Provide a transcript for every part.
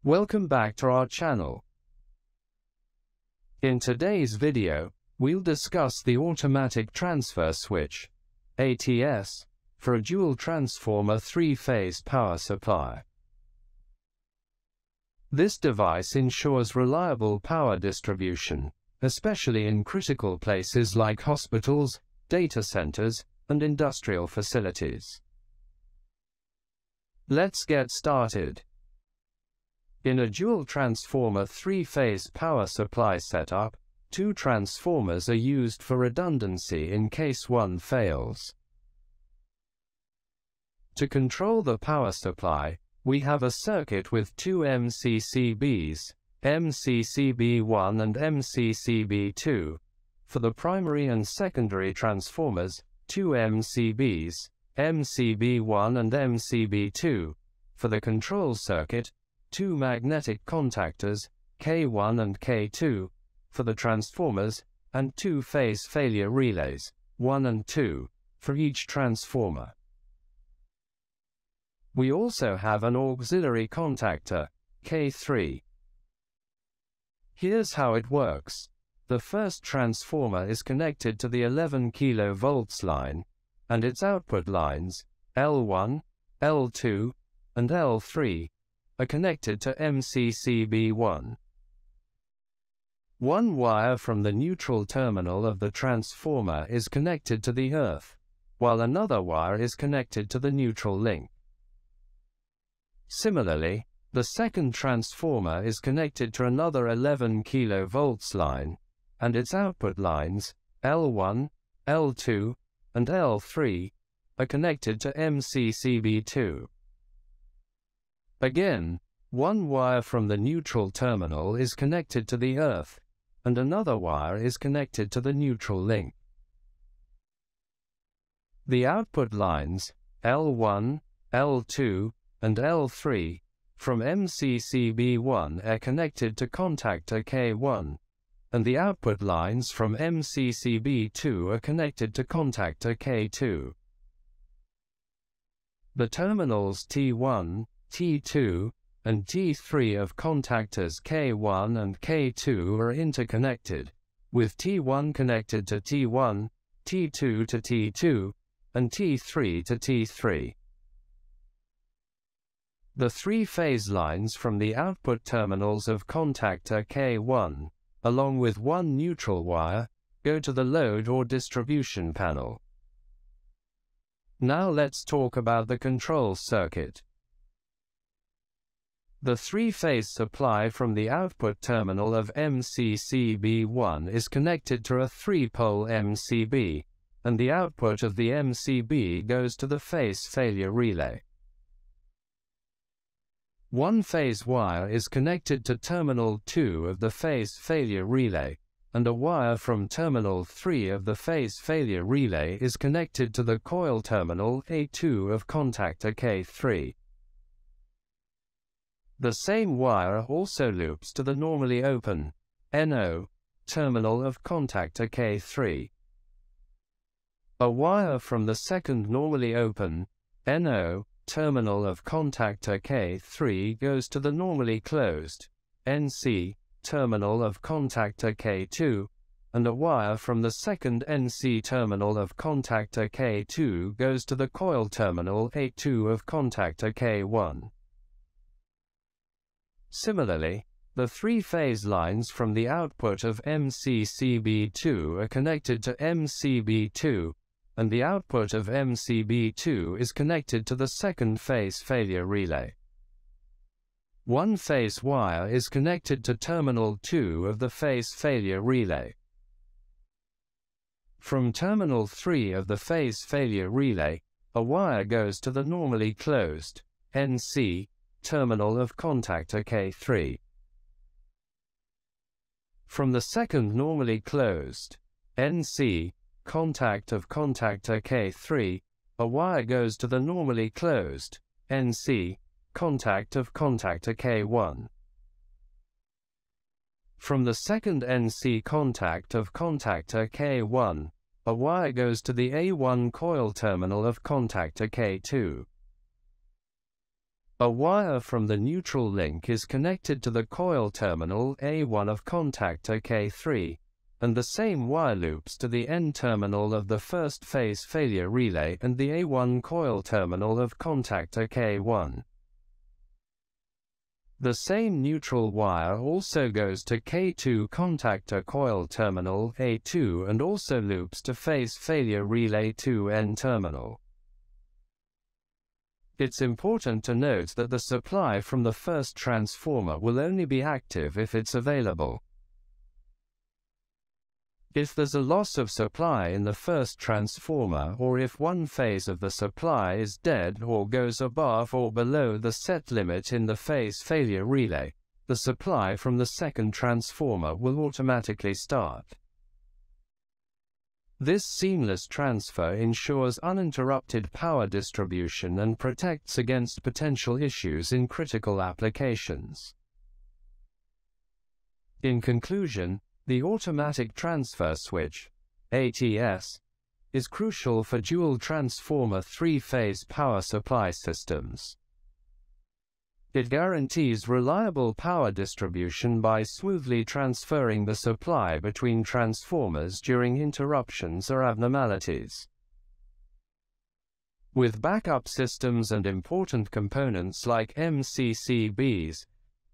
Welcome back to our channel. In today's video, we'll discuss the automatic transfer switch, ATS, for a dual transformer 3-phase power supply. This device ensures reliable power distribution, especially in critical places like hospitals, data centers, and industrial facilities. Let's get started. In a dual transformer 3-phase power supply setup, two transformers are used for redundancy in case one fails. To control the power supply, we have a circuit with two MCCBs, MCCB1 and MCCB2. For the primary and secondary transformers, two MCBs, MCB1 and MCB2. For the control circuit, two magnetic contactors, K1 and K2, for the transformers, and two phase failure relays, 1 and 2, for each transformer. We also have an auxiliary contactor, K3. Here's how it works. The first transformer is connected to the 11 kV line, and its output lines, L1, L2, and L3, are connected to MCCB1. One wire from the neutral terminal of the transformer is connected to the earth, while another wire is connected to the neutral link. Similarly, the second transformer is connected to another 11 kV line, and its output lines, L1, L2, and L3, are connected to MCCB2. Again, one wire from the neutral terminal is connected to the earth, and another wire is connected to the neutral link. The output lines, L1, L2, and L3, from MCCB1 are connected to contactor K1, and the output lines from MCCB2 are connected to contactor K2. The terminals T1, T2, and T3 of contactors K1 and K2 are interconnected, with T1 connected to T1, T2 to T2, and T3 to T3. The three phase lines from the output terminals of contactor K1, along with one neutral wire, go to the load or distribution panel. Now let's talk about the control circuit. The three-phase supply from the output terminal of MCCB1 is connected to a 3-pole MCB, and the output of the MCB goes to the phase failure relay. One phase wire is connected to terminal 2 of the phase failure relay, and a wire from terminal 3 of the phase failure relay is connected to the coil terminal A2 of contactor K3. The same wire also loops to the normally open, NO, terminal of contactor K3. A wire from the second normally open, NO, terminal of contactor K3 goes to the normally closed, NC, terminal of contactor K2, and a wire from the second NC terminal of contactor K2 goes to the coil terminal A2 of contactor K1. Similarly, the three-phase lines from the output of MCCB2 are connected to MCB2, and the output of MCB2 is connected to the second phase failure relay. One phase wire is connected to terminal 2 of the phase failure relay. From terminal 3 of the phase failure relay, a wire goes to the normally closed, NC, terminal of contactor K3. From the second normally closed, NC, contact of contactor K3, a wire goes to the normally closed, NC, contact of contactor K1. From the second NC contact of contactor K1, a wire goes to the A1 coil terminal of contactor K2. A wire from the neutral link is connected to the coil terminal A1 of contactor K3, and the same wire loops to the N terminal of the first phase failure relay and the A1 coil terminal of contactor K1. The same neutral wire also goes to K2 contactor coil terminal A2 and also loops to phase failure relay 2N terminal. It's important to note that the supply from the first transformer will only be active if it's available. If there's a loss of supply in the first transformer, or if one phase of the supply is dead or goes above or below the set limit in the phase failure relay, the supply from the second transformer will automatically start. This seamless transfer ensures uninterrupted power distribution and protects against potential issues in critical applications. In conclusion, the automatic transfer switch, ATS, is crucial for dual transformer three-phase power supply systems. It guarantees reliable power distribution by smoothly transferring the supply between transformers during interruptions or abnormalities. With backup systems and important components like MCCBs,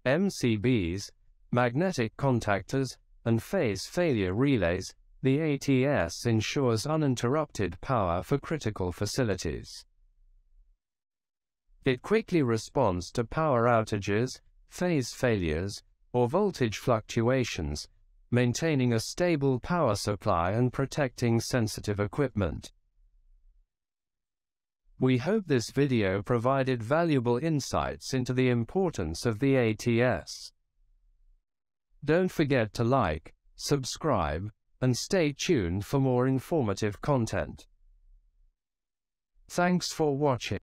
magnetic contactors, and phase failure relays, the ATS ensures uninterrupted power for critical facilities. It quickly responds to power outages, phase failures, or voltage fluctuations, maintaining a stable power supply and protecting sensitive equipment. We hope this video provided valuable insights into the importance of the ATS. Don't forget to like, subscribe, and stay tuned for more informative content. Thanks for watching.